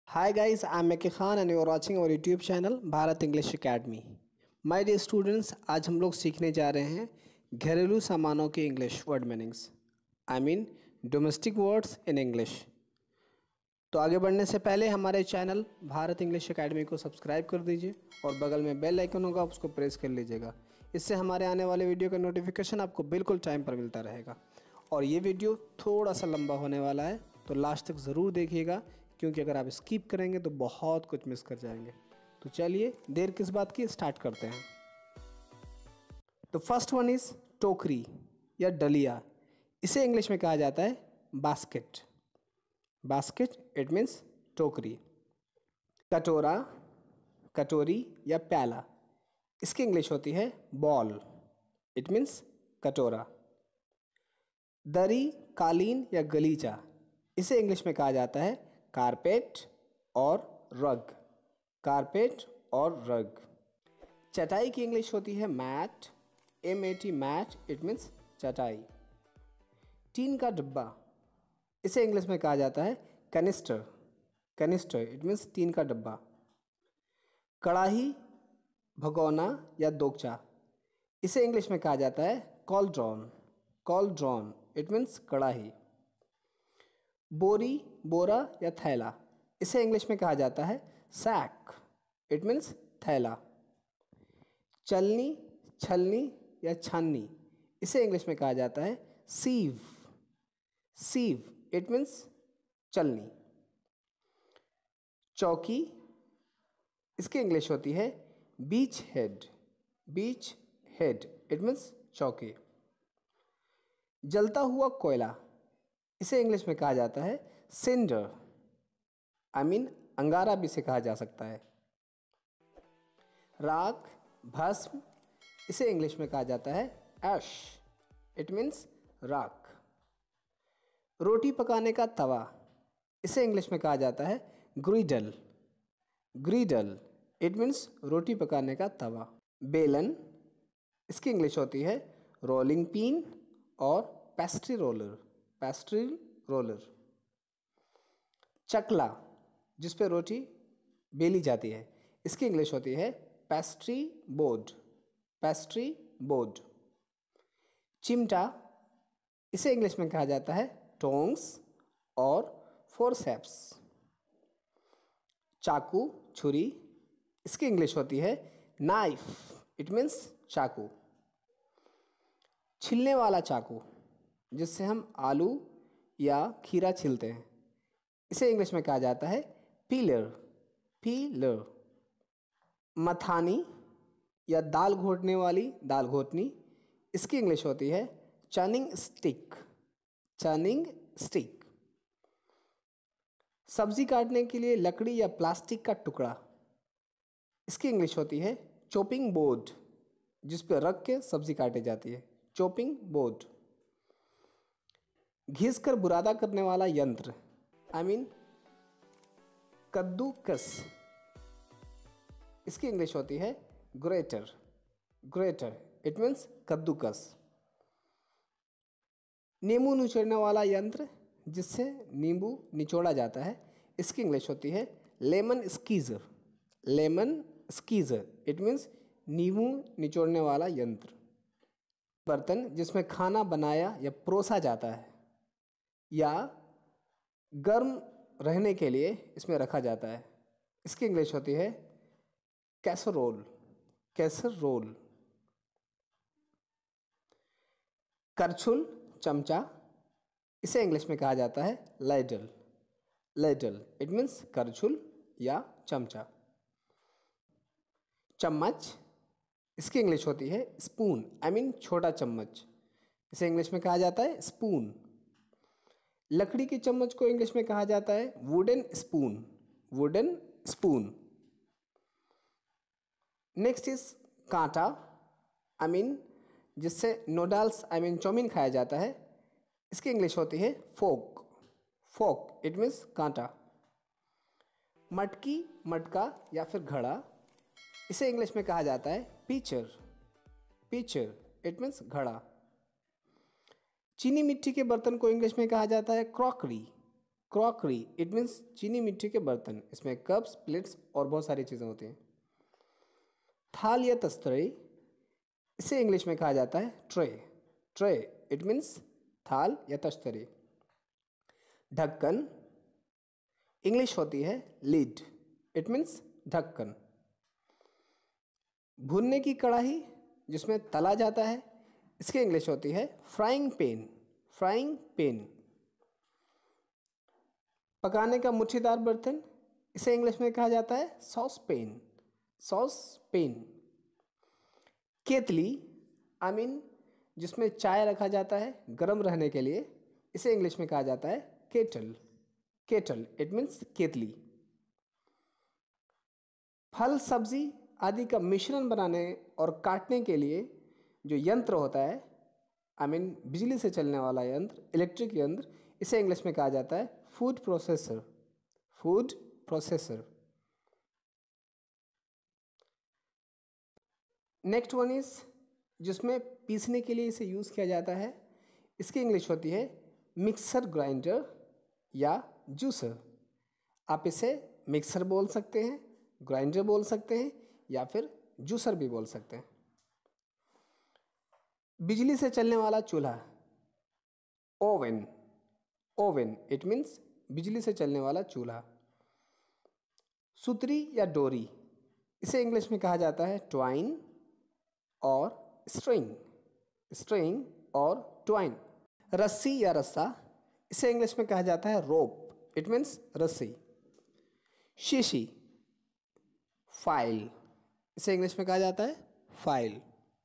Hi guys, I'm Mekki Khan and you're watching our YouTube channel Bharat English academy. My dear students, आज हम लोग सीखने जा रहे हैं घरेलू सामानों के English word meanings. I mean domestic words in English. तो आगे बढ़ने से पहले हमारे चैनल भारत इंग्लिश एकेडमी को सब्सक्राइब कर दीजिए और बगल में बेल आइकन होगा, उसको प्रेस कर लीजिएगा। इससे हमारे आने वाले वीडियो का नोटिफिकेशन आपको बिल्कुल टाइम पर मिलता रहेगा। और ये वीडियो थोड़ा सा लंबा होने वाला है, तो लास्ट तक ज़रूर देखिएगा, क्योंकि अगर आप स्किप करेंगे तो बहुत कुछ मिस कर जाएंगे। तो चलिए देर किस बात की, स्टार्ट करते हैं। तो फर्स्ट वन इज़ टोकरी या डलिया। इसे इंग्लिश में कहा जाता है बास्केट। बास्केट इट मीन्स टोकरी। कटोरा, कटोरी या प्याला, इसकी इंग्लिश होती है बॉल। इट मीन्स कटोरा। दरी, कालीन या गलीचा, इसे इंग्लिश में कहा जाता है कारपेट और रग। कारपेट और रग। चटाई की इंग्लिश होती है mat. MAT mat, it means चटाई। टीन का डिब्बा, इसे इंग्लिश में कहा जाता है canister. Canister it means tin का डिब्बा। कढ़ाई, भगोना या दोगचा, इसे इंग्लिश में कहा जाता है कॉलड्रॉन। कॉलड्रॉन इट मीन्स कढ़ाई। बोरी, बोरा या थैला, इसे इंग्लिश में कहा जाता है सैक। इट मीन्स थैला। चलनी, छलनी या छाननी, इसे इंग्लिश में कहा जाता है सीव। सीव इट मीन्स चलनी। चौकी, इसकी इंग्लिश होती है beach head. Beach head it means चौकी। जलता हुआ कोयला, इसे इंग्लिश में कहा जाता है सिंडर। आई मीन अंगारा भी इसे कहा जा सकता है। राख, भस्म, इसे इंग्लिश में कहा जाता है ऐश। इट मीन्स राख। रोटी पकाने का तवा, इसे इंग्लिश में कहा जाता है ग्रिडल। ग्रिडल इट मीन्स रोटी पकाने का तवा। बेलन, इसकी इंग्लिश होती है रोलिंग पिन और पेस्ट्री रोलर। Pastry roller. चकला, जिस पे रोटी बेली जाती है, इसकी इंग्लिश होती है पेस्ट्री बोर्ड। Pastry board. चिमटा, इसे इंग्लिश में कहा जाता है टोंग्स और फोरसेप्स। चाकू, छुरी, इसकी इंग्लिश होती है नाइफ। इट मीन्स चाकू। छिलने वाला चाकू, जिससे हम आलू या खीरा छीलते हैं, इसे इंग्लिश में कहा जाता है पीलर। पीलर। मथानी या दाल घोटने वाली दाल घोटनी, इसकी इंग्लिश होती है चर्निंग स्टिक। Churning stick. सब्जी काटने के लिए लकड़ी या प्लास्टिक का टुकड़ा, इसकी इंग्लिश होती है चॉपिंग बोर्ड, जिस पर रख के सब्जी काटी जाती है। Chopping board. घिस कर बुरादा करने वाला यंत्र, आई मीन कद्दूकस, इसकी इंग्लिश होती है ग्रेटर। ग्रेटर इट मीन्स कद्दूकस। नींबू निचोड़ने वाला यंत्र, जिससे नींबू निचोड़ा जाता है, इसकी इंग्लिश होती है lemon squeezer. Lemon squeezer it means नींबू निचोड़ने वाला यंत्र। बर्तन, जिसमें खाना बनाया या परोसा जाता है या गर्म रहने के लिए इसमें रखा जाता है, इसकी इंग्लिश होती है कैसरोल। कैसरोल। करछुल, चमचा, इसे इंग्लिश में कहा जाता है लैडल। लैडल इट मीन्स करछुल या चमचा। चम्मच, इसकी इंग्लिश होती है स्पून। आई मीन छोटा चम्मच, इसे इंग्लिश में कहा जाता है स्पून। लकड़ी के चम्मच को इंग्लिश में कहा जाता है wooden spoon. Wooden spoon. Next is कांटा, आई मीन जिससे नूडल्स आई मीन चाउमीन खाया जाता है, इसकी इंग्लिश होती है फोक। फोक इट मीन्स कांटा। मटकी, मटका या फिर घड़ा, इसे इंग्लिश में कहा जाता है पीचर। पीचर इट मीन्स घड़ा। चीनी मिट्टी के बर्तन को इंग्लिश में कहा जाता है क्रॉकरी। क्रॉकरी इट मीन्स चीनी मिट्टी के बर्तन, इसमें कप्स, प्लेट्स और बहुत सारी चीज़ें होती हैं। थाल या तस्तरी, इसे इंग्लिश में कहा जाता है ट्रे। ट्रे इट मीन्स थाल या तस्तरी। ढक्कन इंग्लिश होती है लिड, इट मीन्स ढक्कन। भुनने की कढ़ाई जिसमें तला जाता है, इसकी इंग्लिश होती है फ्राइंग पैन। Frying pan. पकाने का मुट्ठीदार बर्तन, इसे इंग्लिश में कहा जाता है सॉस पैन। Sauce pan. केतली आई मीन जिसमें चाय रखा जाता है गर्म रहने के लिए, इसे इंग्लिश में कहा जाता है केटल। केटल इट मीन्स केतली। फल सब्जी आदि का मिश्रण बनाने और काटने के लिए जो यंत्र होता है, आई मीन बिजली से चलने वाला यंत्र, इलेक्ट्रिक यंत्र, इसे इंग्लिश में कहा जाता है food processor. Food processor. Next one is जिसमें पीसने के लिए इसे यूज़ किया जाता है, इसकी इंग्लिश होती है मिक्सर ग्राइंडर या जूसर। आप इसे मिक्सर बोल सकते हैं, ग्राइंडर बोल सकते हैं या फिर जूसर भी बोल सकते हैं। बिजली से चलने वाला चूल्हा, ओवन। ओवन इट मीन्स बिजली से चलने वाला चूल्हा। सुतरी या डोरी, इसे इंग्लिश में कहा जाता है ट्वाइन और स्ट्रिंग। स्ट्रिंग और ट्वाइन। रस्सी या रस्सा, इसे इंग्लिश में कहा जाता है रोप, इट मीन्स रस्सी। शीशी, फाइल, इसे इंग्लिश में कहा जाता है फाइल।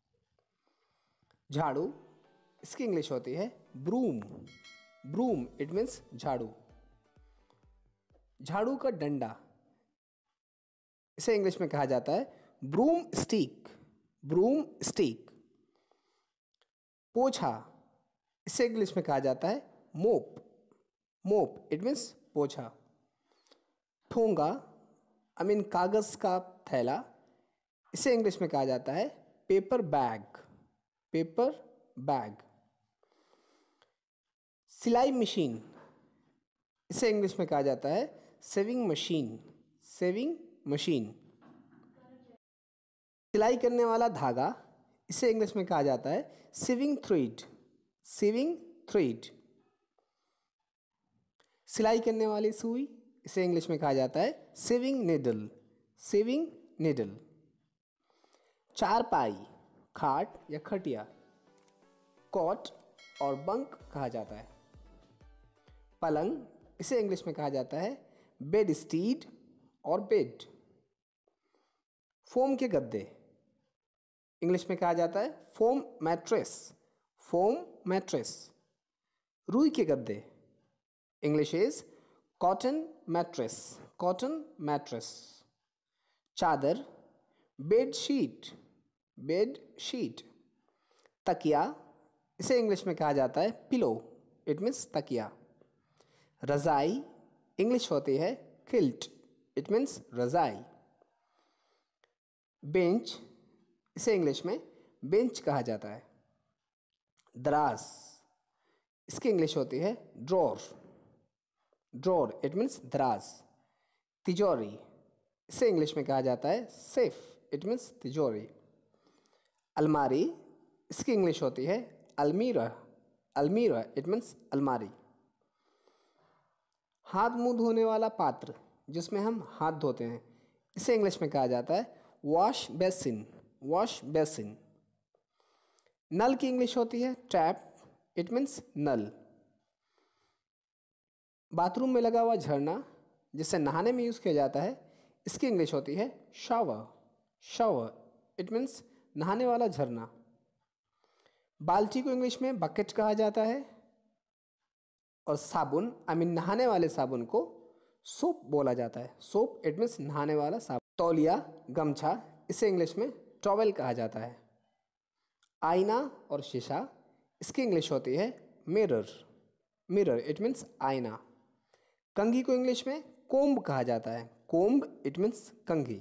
झाड़ू, इसकी इंग्लिश होती है ब्रूम। ब्रूम इट मीन्स झाड़ू। झाड़ू का डंडा, इसे इंग्लिश में कहा जाता है ब्रूम स्टिक। Broom stick. पोछा, इसे इंग्लिश में कहा जाता है मोप। मोप इट मीन्स पोछा। ठोंगा आई मीन कागज का थैला, इसे इंग्लिश में कहा जाता है पेपर बैग। Paper bag. सिलाई मशीन, इसे इंग्लिश में कहा जाता है सेविंग मशीन। Saving machine. सिलाई करने वाला धागा, इसे इंग्लिश में कहा जाता है सीविंग थ्रेड। Sieving thread. सिलाई करने वाली सुई, इसे इंग्लिश में कहा जाता है सीविंग निडल। Sieving needle. चारपाई, खाट या खटिया, कॉट और बंक कहा जाता है। पलंग, इसे इंग्लिश में कहा जाता है बेड स्टीड और बेड। फोम के गद्दे, इंग्लिश में कहा जाता है फोम मैट्रेस। Foam mattress. रुई के गद्दे, English is cotton mattress. Cotton mattress. चादर, बेड शीट। Bed sheet. तकिया, इसे इंग्लिश में कहा जाता है पिलो, इट मीन्स तकिया। रज़ाई, इंग्लिश होती है किल्ट, इट मीन्स रज़ाई। बेंच, इसे इंग्लिश में बेंच कहा जाता है। दराज, इसकी इंग्लिश होती है ड्रॉर। ड्रॉर इट मीन्स दराज। तिजोरी, इसे इंग्लिश में कहा जाता है सेफ, इट मीन्स तिजोरी। अलमारी, इसकी इंग्लिश होती है अलमीरा। अलमीरा इट मीन्स अलमारी। हाथ मुंह धोने वाला पात्र जिसमें हम हाथ धोते हैं, इसे इंग्लिश में कहा जाता है वॉश बेसिन। Wash basin. नल की इंग्लिश होती है टैप, इट मीन्स नल। बाथरूम में लगा हुआ झरना जिसे नहाने में यूज़ किया जाता है, इसकी इंग्लिश होती है शावर। शावर इट मीन्स नहाने वाला झरना। बाल्टी को इंग्लिश में बकेट कहा जाता है और साबुन आई मीन नहाने वाले साबुन को सोप बोला जाता है। सोप इट मीन्स नहाने वाला साबुन। तौलिया, गमछा, इसे इंग्लिश में टॉवेल कहा जाता है। आईना और शीशा, इसकी इंग्लिश होती है मिरर। मिरर इट मीन्स आईना। कंघी को इंग्लिश में कोम्ब कहा जाता है। कोम्ब इट मीन्स कंघी।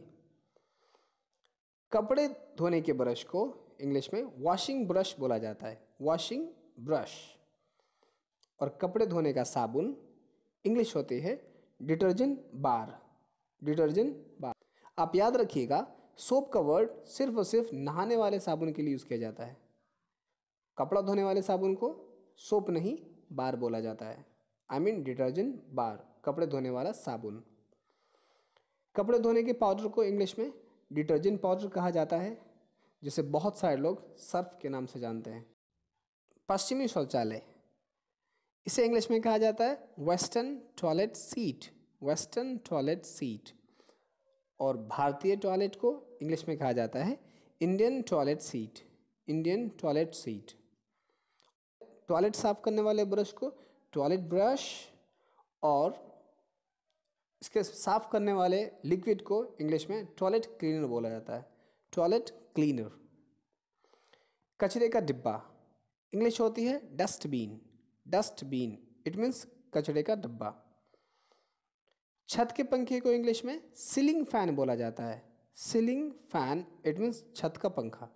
कपड़े धोने के ब्रश को इंग्लिश में वॉशिंग ब्रश बोला जाता है। Washing brush. और कपड़े धोने का साबुन इंग्लिश होती है डिटर्जेंट बार, डिटर्जेंट बार। आप याद रखिएगा, सोप का वर्ड सिर्फ और सिर्फ नहाने वाले साबुन के लिए यूज़ किया जाता है। कपड़ा धोने वाले साबुन को सोप नहीं बार बोला जाता है। आई मीन डिटर्जेंट बार, कपड़े धोने वाला साबुन। कपड़े धोने के पाउडर को इंग्लिश में डिटर्जेंट पाउडर कहा जाता है, जिसे बहुत सारे लोग सर्फ के नाम से जानते हैं। पश्चिमी शौचालय, इसे इंग्लिश में कहा जाता है western toilet seat, western toilet seat. और भारतीय टॉयलेट को इंग्लिश में कहा जाता है Indian toilet seat, Indian toilet seat. Toilet साफ करने वाले ब्रश को टॉयलेट ब्रश, और इसके साफ करने वाले लिक्विड को इंग्लिश में टॉयलेट क्लीनर बोला जाता है, टॉयलेट क्लीनर। कचरे का डिब्बा, इंग्लिश होती है डस्टबिन, डस्टबिन, इट मीन्स कचरे का डब्बा। छत के पंखे को इंग्लिश में सीलिंग फैन बोला जाता है, सीलिंग फैन, इट मीन्स छत का पंखा।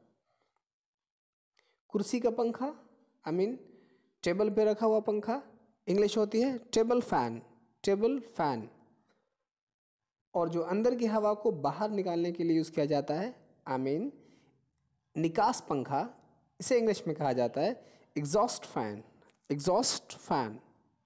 कुर्सी का पंखा, आई मीन टेबल पे रखा हुआ पंखा, इंग्लिश होती है टेबल फैन, टेबल फैन। और जो अंदर की हवा को बाहर निकालने के लिए यूज़ किया जाता है, आई मीन निकास पंखा, इसे इंग्लिश में कहा जाता है exhaust fan, exhaust fan.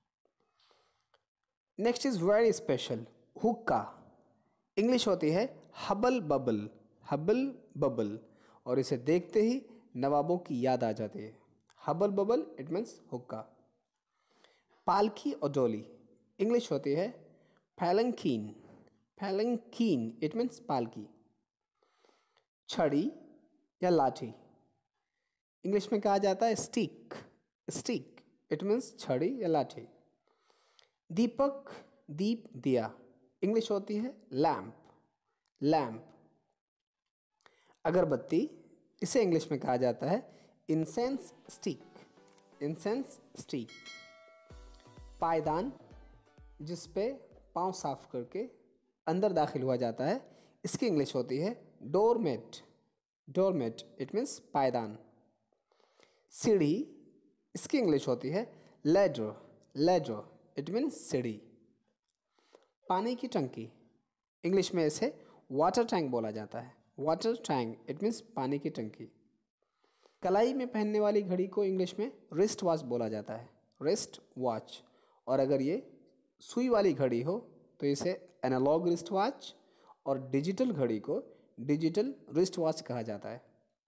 Next is very special, हुक्का, इंग्लिश होती है हबल बबल, हबल बबल। और इसे देखते ही नवाबों की याद आ जाती है, हबल बबल, इट मीन्स हुक्का। पालकी और डोली, इंग्लिश होती है पैलंकीन, पैलंकीन, इट मीन्स पालकी। छड़ी या लाठी, इंग्लिश में कहा जाता है स्टिक, स्टिक, इट मीन्स छड़ी या लाठी। दीपक, दीप, दिया, इंग्लिश होती है लैम्प, लैम्प। अगरबत्ती, इसे इंग्लिश में कहा जाता है इंसेंस स्टिक, इंसेंस स्टिक। पायदान, जिस पे पाँव साफ करके अंदर दाखिल हुआ जाता है, इसकी इंग्लिश होती है डोरमेट, डोरमेट, इट मीन्स पायदान। सीढ़ी, इसकी इंग्लिश होती है लैडर, लैडर, इट मीन्स सीढ़ी। पानी की टंकी, इंग्लिश में इसे वाटर टैंक बोला जाता है, वाटर टैंक, इट मीन्स पानी की टंकी। कलाई में पहनने वाली घड़ी को इंग्लिश में रिस्ट वॉच बोला जाता है, रिस्ट वॉच। और अगर ये सुई वाली घड़ी हो तो इसे एनालॉग रिस्ट वॉच, और डिजिटल घड़ी को डिजिटल रिस्ट वॉच कहा जाता है।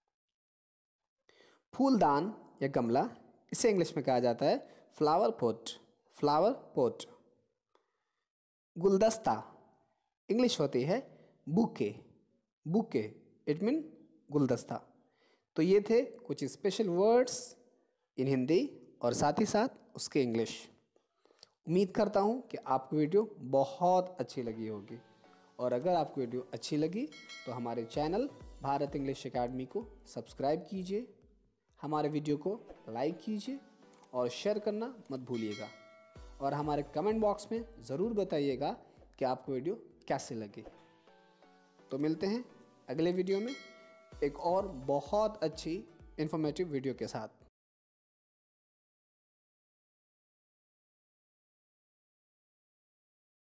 फूलदान या गमला, इसे इंग्लिश में कहा जाता है फ्लावर पॉट, फ्लावर पॉट। गुलदस्ता, इंग्लिश होती है बुके, बुके, इट मीन गुलदस्ता। तो ये थे कुछ स्पेशल वर्ड्स इन हिंदी और साथ ही साथ उसके इंग्लिश। उम्मीद करता हूँ कि आपको वीडियो बहुत अच्छी लगी होगी, और अगर आपको वीडियो अच्छी लगी तो हमारे चैनल भारत इंग्लिश एकेडमी को सब्सक्राइब कीजिए, हमारे वीडियो को लाइक कीजिए और शेयर करना मत भूलिएगा। और हमारे कमेंट बॉक्स में ज़रूर बताइएगा कि आपको वीडियो कैसे लगी। तो मिलते हैं अगले वीडियो में एक और बहुत अच्छी इन्फॉर्मेटिव वीडियो के साथ।